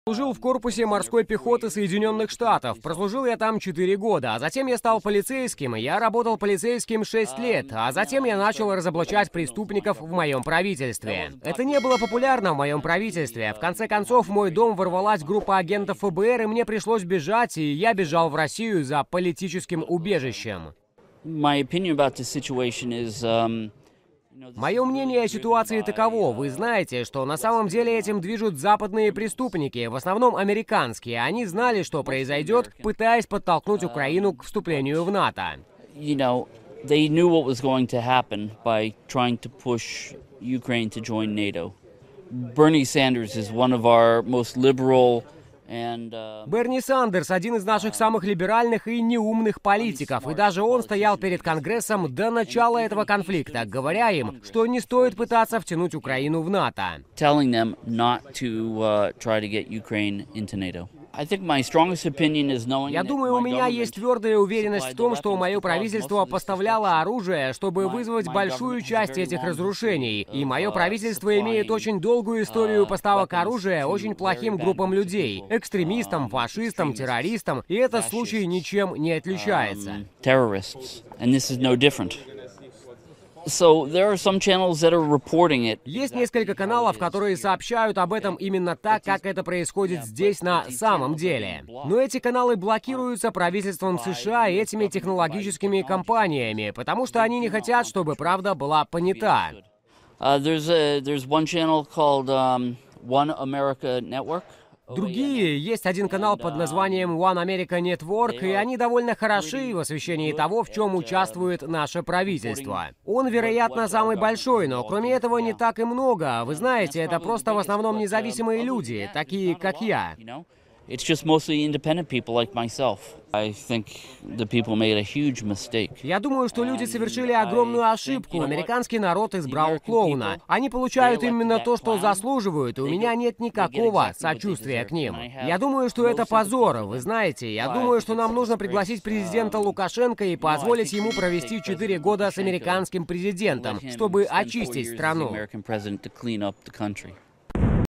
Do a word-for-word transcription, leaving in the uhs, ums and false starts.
Служил в корпусе морской пехоты Соединенных Штатов. Прослужил я там четыре года, а затем я стал полицейским, и я работал полицейским шесть лет, а затем я начал разоблачать преступников в моем правительстве. Это не было популярно в моем правительстве. В конце концов, в мой дом ворвалась группа агентов эф бэ эр, и мне пришлось бежать, и я бежал в Россию за политическим убежищем. My opinion about this situation is, um... Мое мнение о ситуации таково. Вы знаете, что на самом деле этим движут западные преступники, в основном американские. Они знали, что произойдет, пытаясь подтолкнуть Украину к вступлению в НАТО. You know, they knew what was going to happen by trying to push Ukraine to join NATO. Bernie Sanders is one of our most liberal and, uh... Берни Сандерс — один из наших самых либеральных и неумных политиков, и даже он стоял перед Конгрессом до начала этого конфликта, говоря им, что не стоит пытаться втянуть Украину в НАТО. telling them not to uh, try to get Ukraine into NATO. I think my strongest opinion is knowing Я думаю, у меня есть твердая уверенность в том, что мое правительство поставляло оружие, чтобы вызвать большую часть этих разрушений. И мое правительство имеет очень долгую историю поставок оружия очень плохим группам людей. Экстремистам, фашистам, террористам. И этот случай ничем не отличается. terrorists, and this is no different. So there are some channels that are reporting it. Есть несколько каналов, которые сообщают об этом именно так, как это происходит здесь на самом деле. Но эти каналы блокируются правительством США и этими технологическими компаниями, потому что они не хотят, чтобы правда была понята. Uh, there's a there's one channel called um, One America Network. Другие, есть один канал под названием One America Network, и они довольно хороши в освещении того, в чем участвует наше правительство. Он, вероятно, самый большой, но кроме этого не так и много. Вы знаете, это просто в основном независимые люди, такие как я. It's just mostly independent people like myself. I think the people made a huge mistake. Я думаю, что люди совершили огромную ошибку. Американский народ избрал клоуна. Они получают именно то, что заслуживают, и у меня нет никакого сочувствия к ним. Я думаю, что это позор, вы знаете. Я думаю, что нам нужно пригласить президента Лукашенко и позволить ему провести четыре года с американским президентом, чтобы очистить страну.